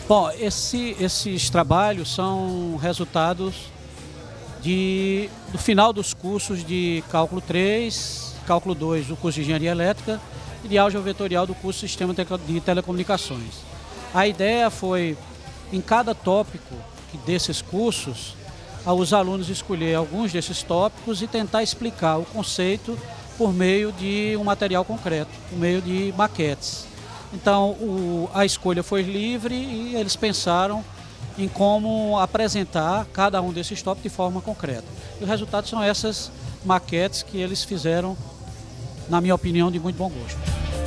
Bom, esses trabalhos são resultados do final dos cursos de Cálculo 3, Cálculo 2 do curso de Engenharia Elétrica e de Álgebra Vetorial do curso de Sistema de Telecomunicações. A ideia foi, em cada tópico desses cursos, os alunos escolher alguns desses tópicos e tentar explicar o conceito por meio de um material concreto, por meio de maquetes. Então, a escolha foi livre e eles pensaram em como apresentar cada um desses tópicos de forma concreta. E o resultado são essas maquetes que eles fizeram, na minha opinião, de muito bom gosto.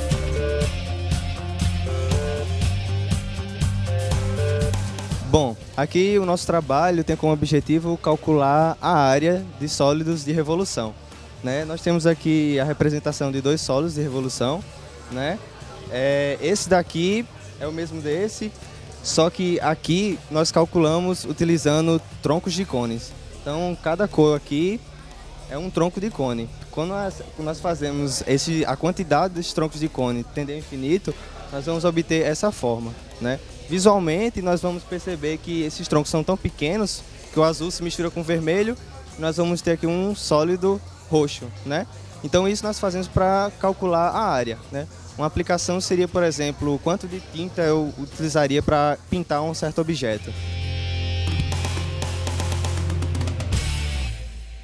Bom, aqui o nosso trabalho tem como objetivo calcular a área de sólidos de revolução, né? Nós temos aqui a representação de dois sólidos de revolução, né? Esse daqui é o mesmo desse, só que aqui nós calculamos utilizando troncos de cones. Então, cada cor aqui é um tronco de cone. Quando nós fazemos a quantidade desses troncos de cone tender ao infinito, nós vamos obter essa forma, né? Visualmente, nós vamos perceber que esses troncos são tão pequenos que o azul se mistura com o vermelho e nós vamos ter aqui um sólido roxo, né? Então, isso nós fazemos para calcular a área, né? Uma aplicação seria, por exemplo, quanto de tinta eu utilizaria para pintar um certo objeto.